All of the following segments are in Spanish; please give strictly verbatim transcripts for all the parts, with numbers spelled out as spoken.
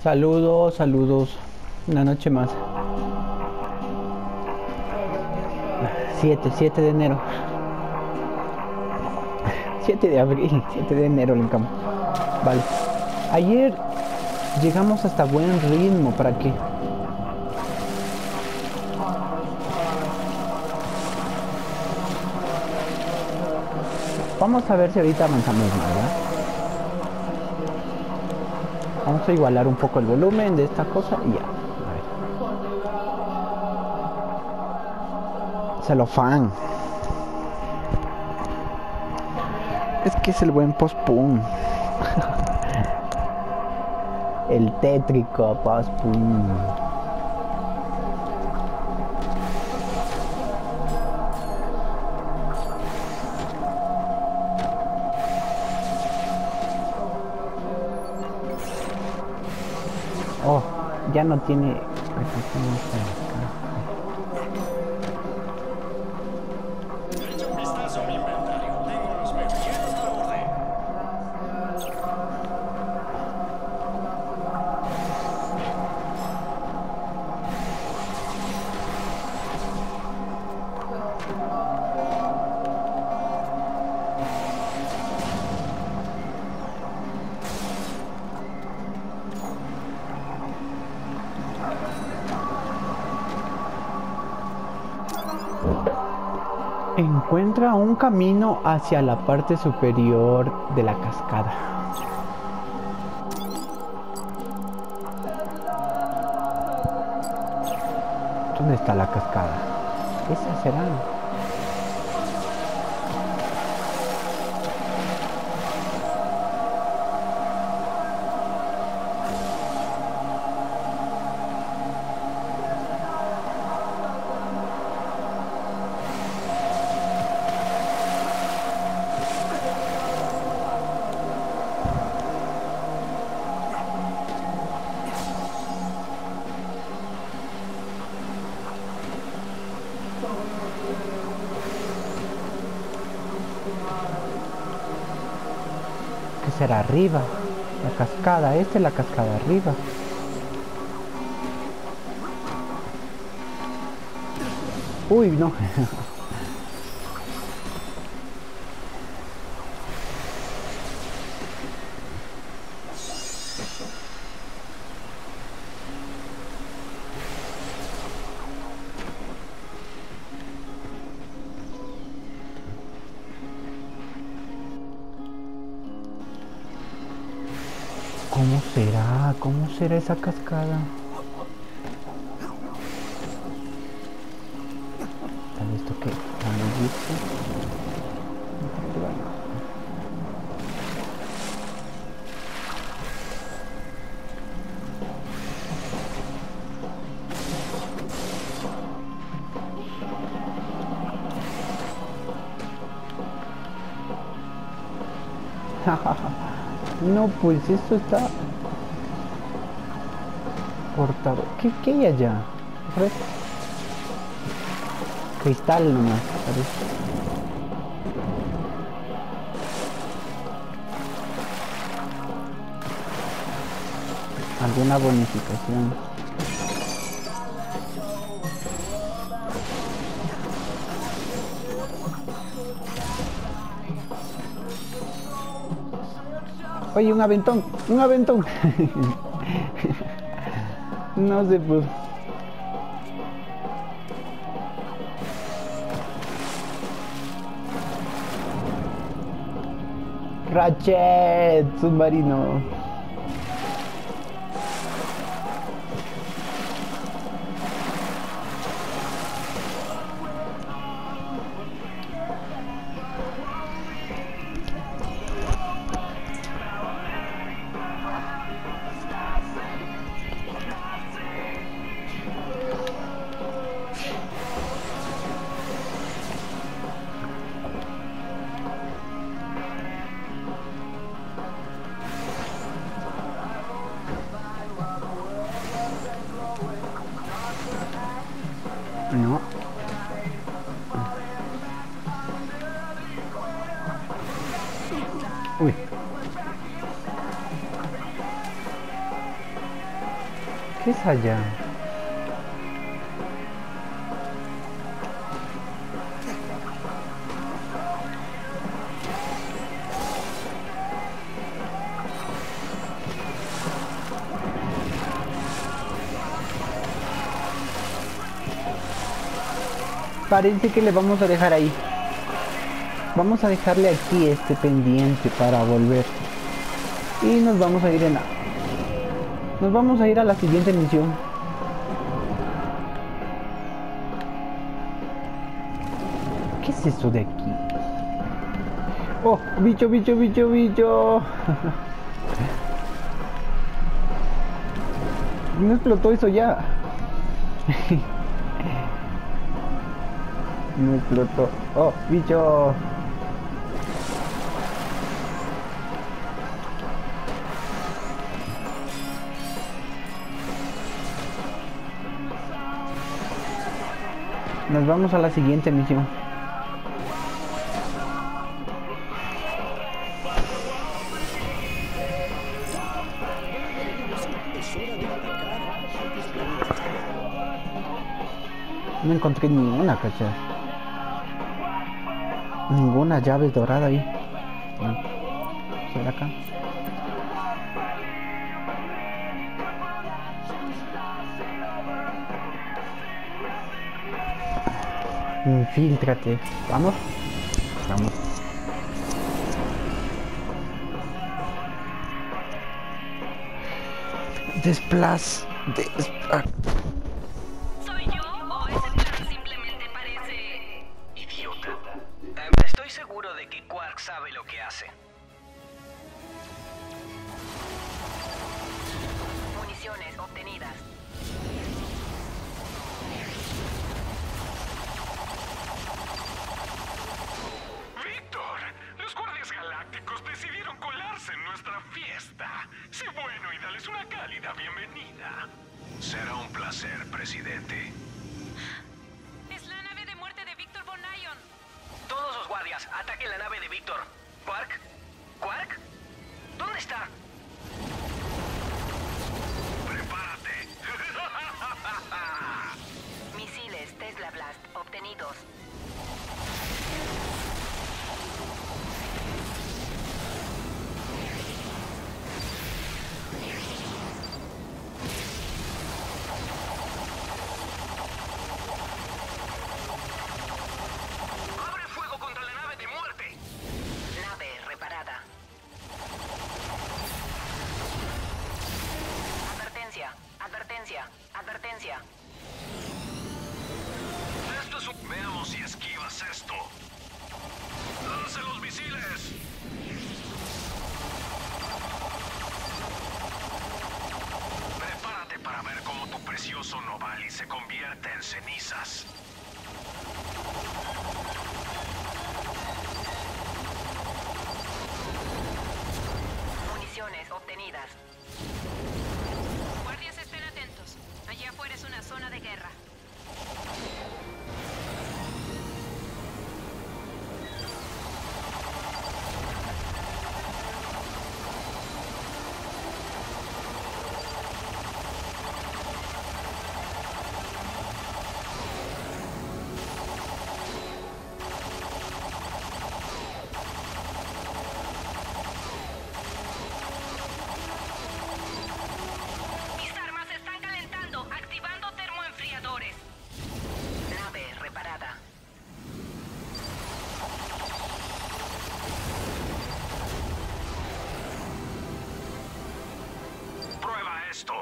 Saludos, saludos. Una noche más. siete, siete de enero. siete de abril, siete de enero en campo. Vale. Ayer llegamos hasta buen ritmo. ¿Para qué? Vamos a ver si ahorita avanzamos más, ¿verdad? Vamos a igualar un poco el volumen de esta cosa y ya. A ver. Celofán. Es que es el buen post-punk. El tétrico post-punk. Oh, ya no tiene. Echa un vistazo a mi inventario. Tengo los metrilleros a la orden. Encuentra un camino hacia la parte superior de la cascada. ¿Dónde está la cascada? Esa será. ¿Qué será arriba? La cascada, esta es la cascada arriba. Uy, no. ¿Cómo será? ¿Cómo será esa cascada? ¿Tal esto que ¿Dónde dice? No, pues esto está cortado. ¿Qué, qué hay allá? ¿Red? Cristal nomás, parece. Alguna bonificación. Oye, un aventón, un aventón. No se pudo. Ratchet, submarino. No. Uy. ¿Qué es allá? Parece que le vamos a dejar ahí. Vamos a dejarle aquí este pendiente para volver. Y nos vamos a ir en la... Nos vamos a ir a la siguiente misión. ¿Qué es esto de aquí? Oh, bicho, bicho, bicho, bicho. No explotó eso ya. No explotó. Oh, bicho. Nos vamos a la siguiente misión. No encontré ninguna, ¿cachai? Ninguna llave dorada ahí. ¿Será acá? Infíltrate. Vamos. Vamos. Desplaza. Desplaza. ¿Soy yo o ese plan simplemente parece idiota? Eh, estoy seguro de que Quark sabe lo que hace. municiones obtenidas? Víctor, los guardias galácticos decidieron colarse en nuestra fiesta. Sé bueno y dales una cálida bienvenida. Será un placer, presidente. Es la nave de muerte de Víctor Von Ion. Todos los guardias, ataquen la nave de Víctor. ¿Quark? ¿Quark? ¿Dónde está? ¡Prepárate! Misiles Tesla Blast obtenidos. ¡Abre fuego contra la nave de muerte! Nave reparada. Advertencia, advertencia, advertencia. Esto es un... Veamos si esquivas esto. ¡Lanza los misiles! Prepárate para ver cómo tu precioso Novali se convierte en cenizas. Municiones obtenidas. Guardias, estén atentos. Allá afuera es una zona de guerra. Mis armas se están calentando, activando termoenfriadores. Nave reparada. ¡Prueba esto!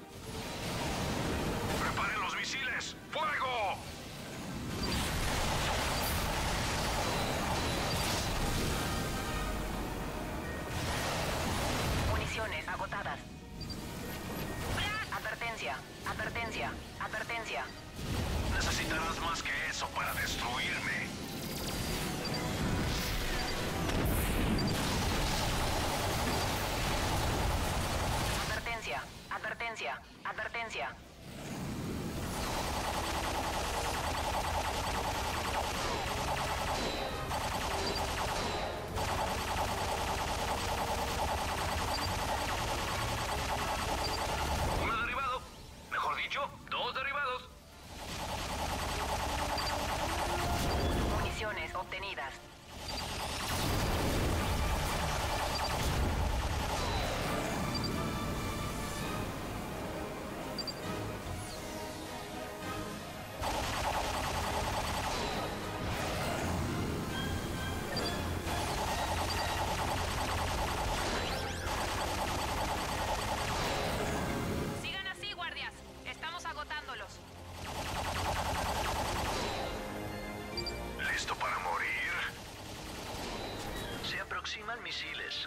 ¡Preparen los misiles! ¡Fuego! Municiones agotadas. Advertencia, advertencia, advertencia. Necesitarás más que eso para destruirme. Advertencia, advertencia, advertencia. ¡Un derribado! aproximan misiles.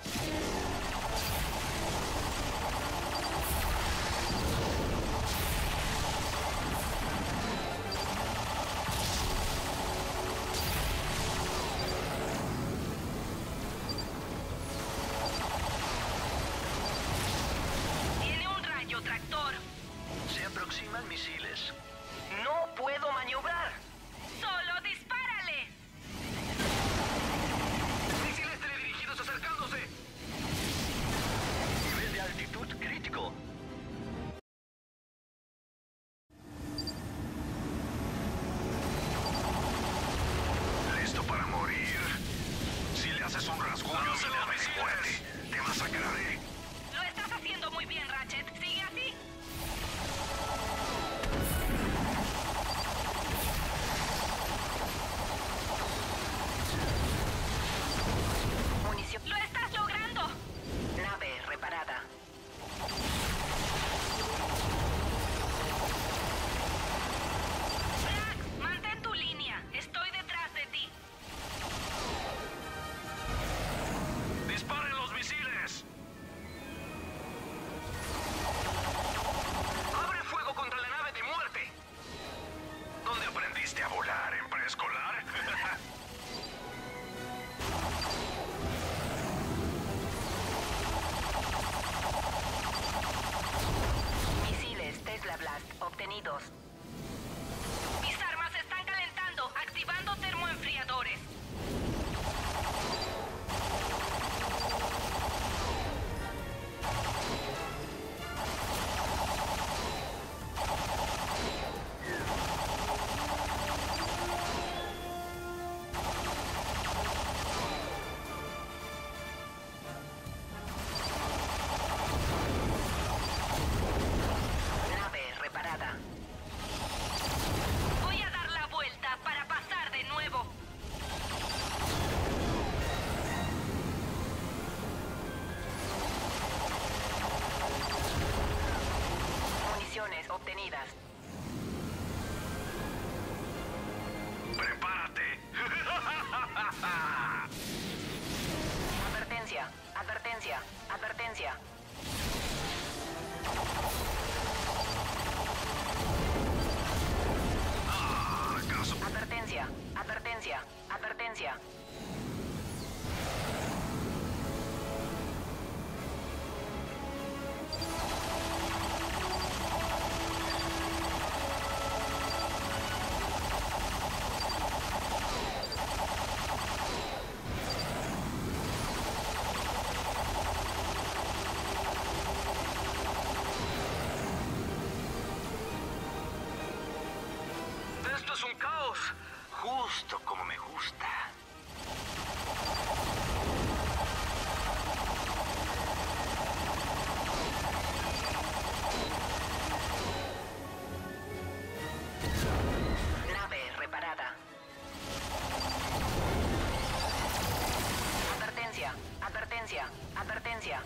Tiene un rayo tractor. Se aproximan misiles. No puedo maniobrar. ¡Solo dispárale! Misiles teledirigidos acercándose. Nivel de altitud crítico. ¿Listo para morir? Si le haces un rasguño, ¡Lánzale no me misiles! muerte. Te masacraré. Lo estás haciendo muy bien, Ratchet. Sigue así. Munición. ¡Lo estás logrando! Nave reparada. Drax, mantén tu línea. Estoy detrás de ti. ¡Disparen los misiles! ¡Abre fuego contra la nave de muerte! ¿Dónde aprendiste a volar? ¿En preescolar? Misiles Tesla Blast obtenidos. Mis armas se están calentando, activando termoenfriadores. Nave reparada. Voy a dar la vuelta para pasar de nuevo. Municiones obtenidas. ¡Prepárate! Advertencia. Advertencia. Advertencia. Ah, ¿acaso? Advertencia. Advertencia. Advertencia. Esto es un caos. Justo como me gusta. Nave reparada. Advertencia. Advertencia. Advertencia.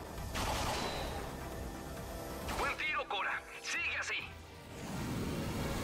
Buen tiro, Cora. Sigue así.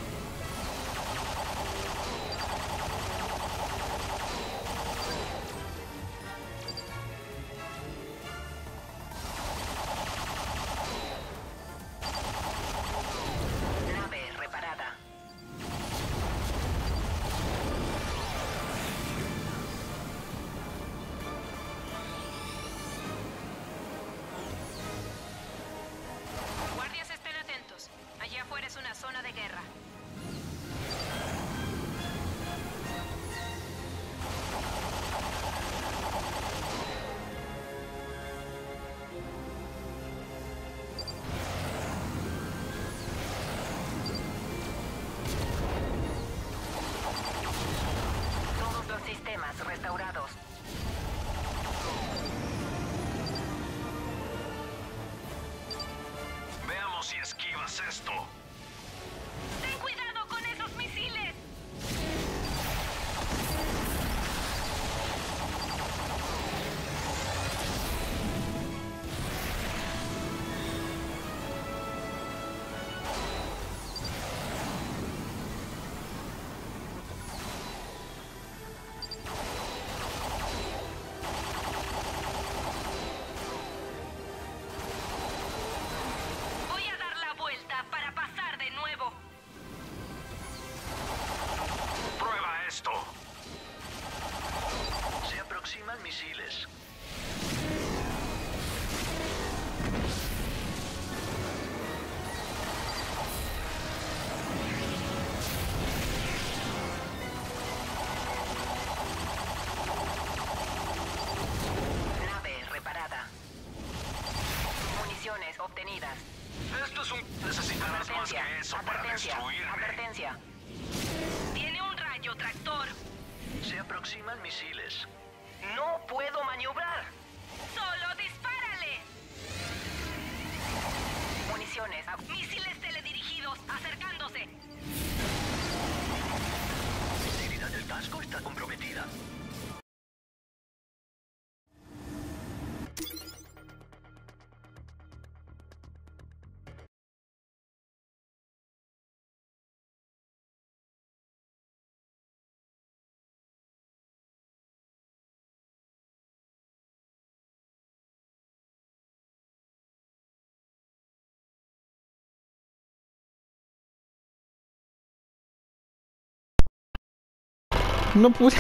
misiles. Nave reparada. Municiones obtenidas. Esto es un... Necesitarás más Advertencia. que eso para Advertencia. destruirme. Advertencia. Tiene un rayo tractor. Se aproximan misiles. No puedo maniobrar. Solo dispárale. Municiones. a- Misiles teledirigidos acercándose. La integridad del casco está comprometida. No pude.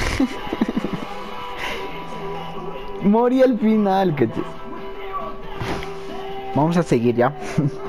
Morí al final, que Vamos a seguir ya.